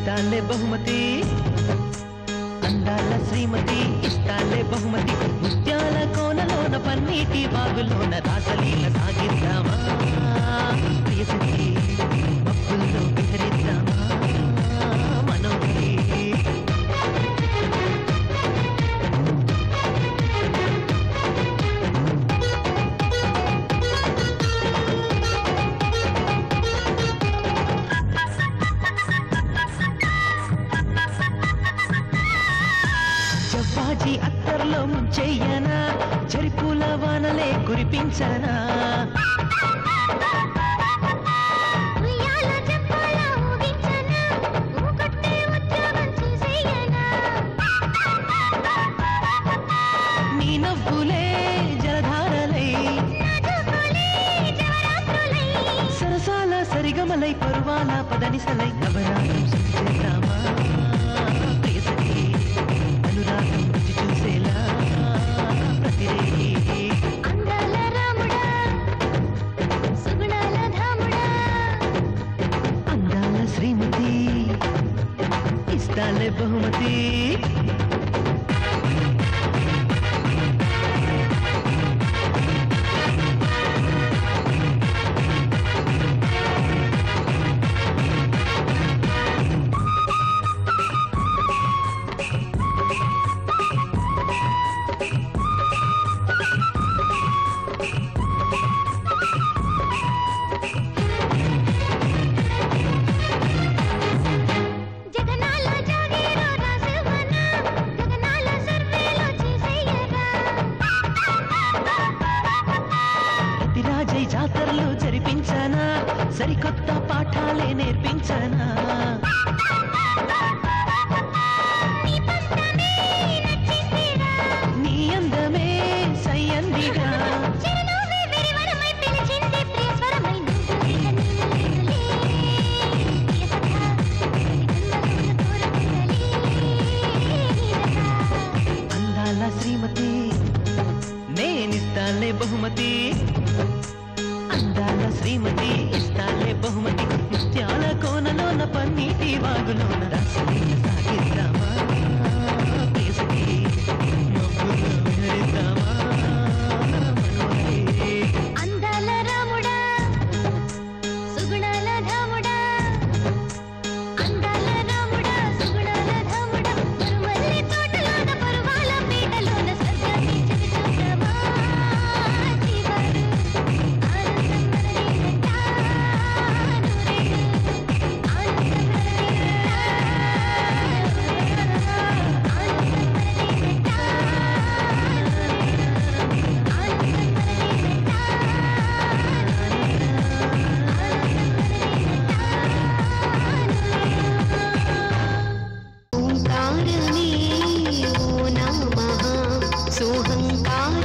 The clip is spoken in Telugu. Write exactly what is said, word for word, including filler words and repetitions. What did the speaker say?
ఇస్తాలే బహుమతి అందాల శ్రీమతి ఇస్తాలే బహుమతి ముత్యాల కోనలోన పన్నీటి బాగులోన రాసలీల సాగిద్దామా ప్రియసఖి మబ్బుల్లో విహరిద్దామా మనోహరి జవ్వాజీ అత్తర్లో ముంచెయ్యనా చెరిపూల వానలే కురిపించనా నీ నవ్వులే జలధారలై సరసాల సరిగమలై పరువాల పదనిసలై నవరాగం సృష్టిద్దామా ప్రియసఖి అనురాగం రుచి చూసేలా ప్రతిరేయి అందాల రాముడా సుగుణాల ధాముడా అందాల శ్రీమతి ఇస్తాలే బహుమతి జాతరలు జరిపించనా సరికొత్త పాఠాలే నేర్పించనా నీ అందమే సయ్యందిగా అందాల శ్రీమతి నేనిస్తాలే బహుమతి అందాల శ్రీమతి ఇస్తాలే బహుమతి ముత్యాల కోనలోన పన్నీటి వాగులోన రాసలీల సాగిద్దామా ప్రియసఖి మబ్బుల్లో విహరిద్దామా మనోహరి అందాల రాముడా సుగుణాల ధాముడా అందాల రాముడా సుగుణాల ధాముడా మరుమల్లి తోటలోన పరువాల పీటలోన స్వర్గాన్ని చవి చూద్దామా జీవారు सोहंकार